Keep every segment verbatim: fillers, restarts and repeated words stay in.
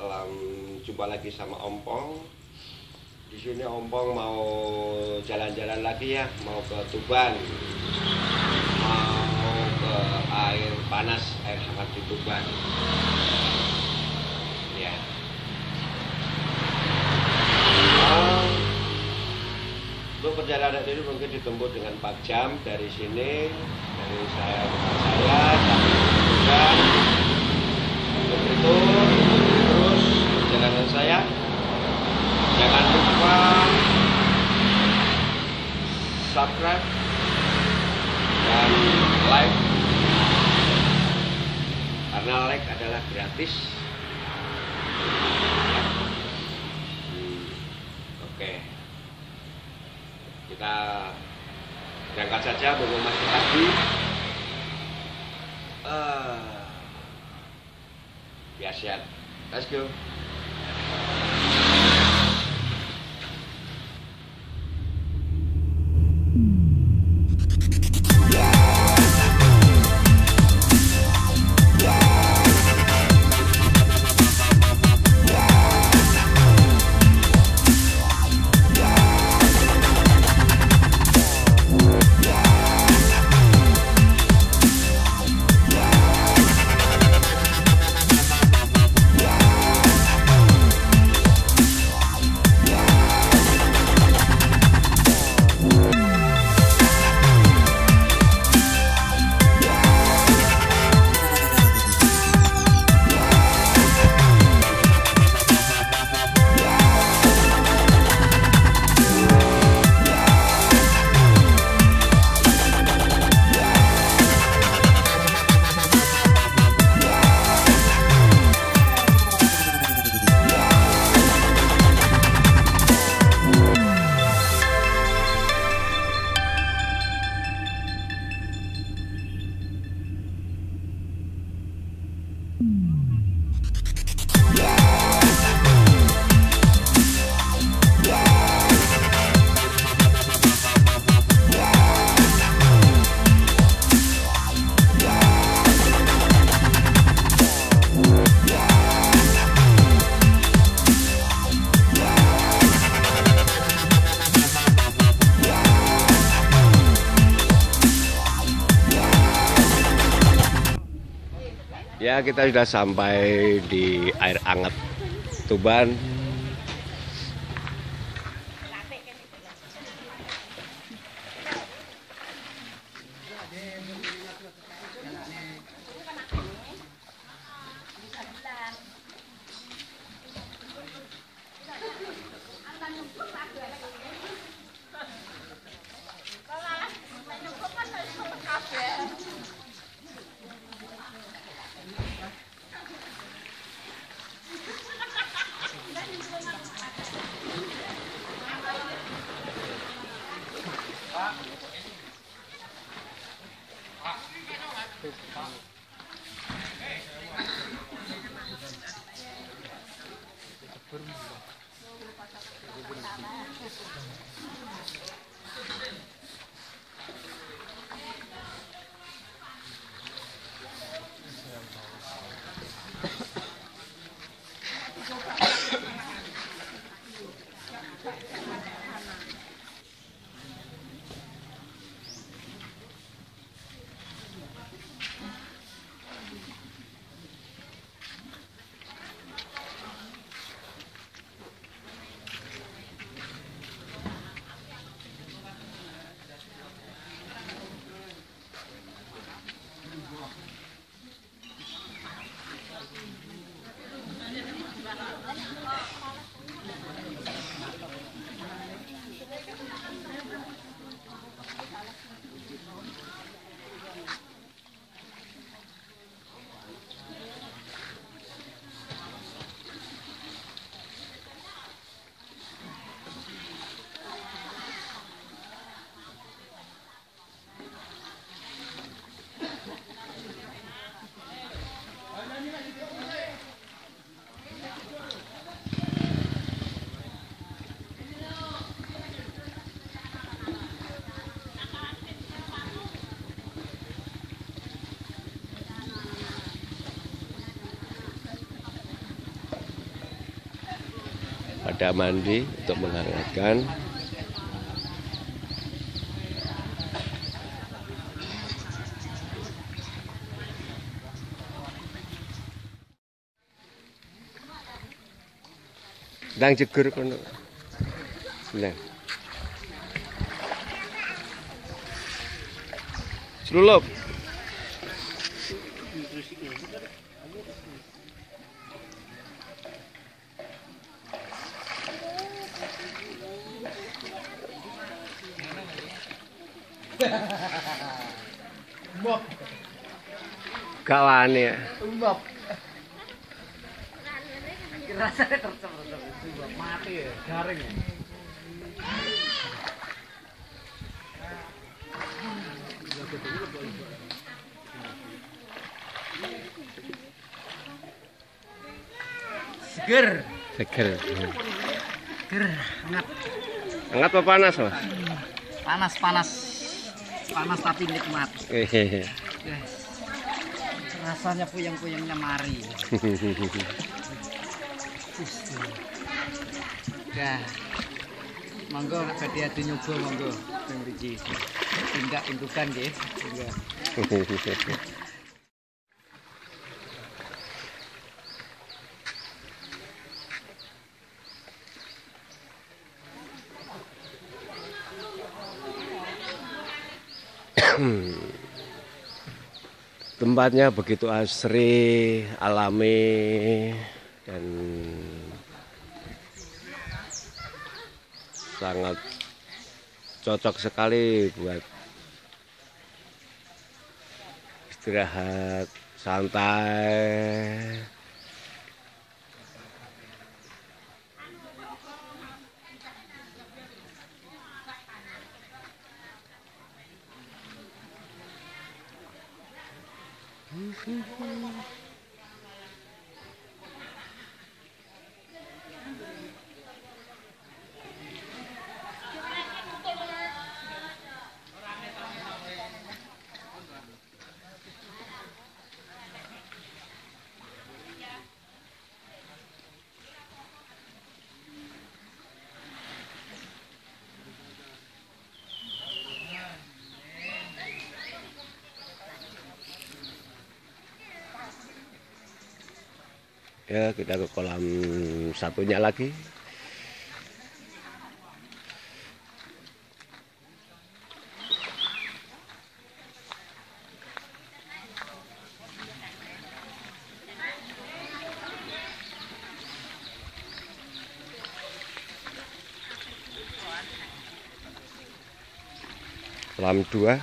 malam, jumpa lagi sama Ompong. Di sini Ompong mau jalan-jalan lagi ya, mau ke Tuban, mau ke air panas, air hangat di Tuban. Ya. Oh, untuk perjalanan ini mungkin ditempuh dengan empat jam dari sini, dari saya rumah saya sampai ke Tuban. Untuk itu terus perjalanan saya. Jangan lupa subscribe dan like, karena like adalah gratis. Hmm, Oke, kita berangkat saja, belum masih pagi. Uh, biar sehat. Let's go. Ya, kita sudah sampai di air hangat Tuban. pada mandi untuk menghangatkan. Sedang jegur kono. Nah. Selulup. Mbok. Gak wani ya. Mbok. Rasanya tercemar-cemar mati ya, garing ya. Seger. Seger. Seger, hangat. Hangat apa panas, Mas? Panas, panas. Panas tapi nikmat. Hehehe. Yes. Rasanya puyeng-puyengnya mari. Ya. Monggo badhe ade nyoba monggo sing mriki. Tindak indukan nggih. Enggak. Tempatnya begitu asri, alami, dan sangat cocok sekali buat istirahat santai. Ya, kita ke kolam satunya lagi. Kolam dua.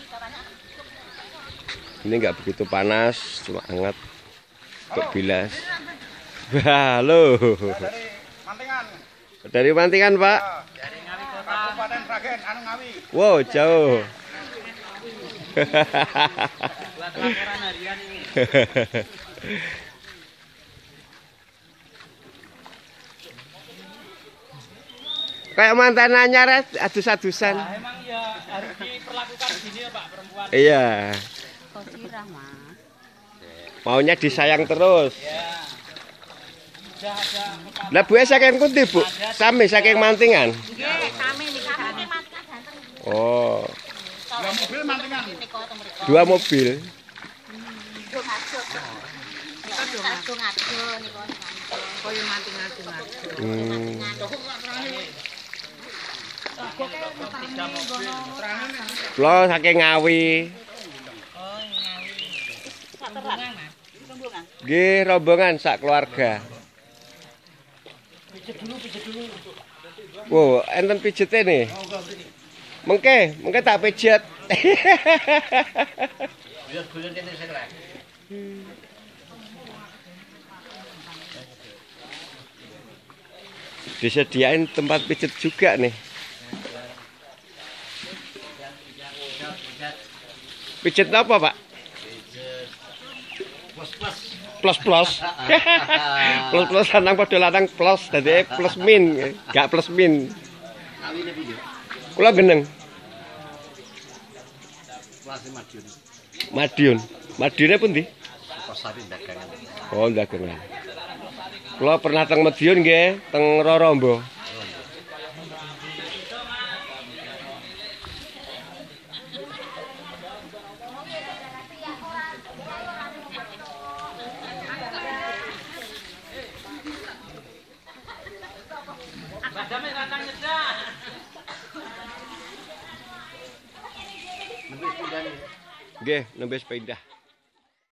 Ini nggak begitu panas, cuma hangat untuk bilas. Halo. Dari Mantingan. Dari Mantingan, Pak. Dari Ngawi Kota. Kabupaten Sragen, anu Ngawi. Wow, jauh. Buat laporan harian ini. Kayak mantan anyar, adus-adusan. Nah, emang ya harus diperlakukan gini ya Pak, perempuan. Iya. Kok sirah, Mas? Maunya disayang terus. Ya. Sudah ada. Lah Bu saking pundi, Bu? Sami saking Mantingan. Nggih, sami niki sami Mantingan ganten. Oh, Dua mobil Mantingan. Niku teng mriku. dua mobil. Ngado ngado. Ngado ngado ngado niku ngado. Koyo Mantingan ngado. Hmm. Kula saking Ngawi. Oh, Ngawi. Sak rombongan, Mas. Rombongan. Nggih, rombongan sak keluarga. Pijet dulu, pijet dulu. Wow, enten pijete nih. Mengke, mengke tak pijet. Biar guyon kene sik rek. Disediain tempat pijet juga nih. Pijet apa, Pak? Plus-plus. Plus plus. Plus plus lanang padha lanang plus, dadi plus min, gak plus min. Kawine piye? Kula geneng. Kelas Madiun. Madiun. Madiune pundi? Pasari dagangan. Oh, dagangan. Kula pernah teng Madiun nggih, teng Rorombo. Nggih, nembe sepeda.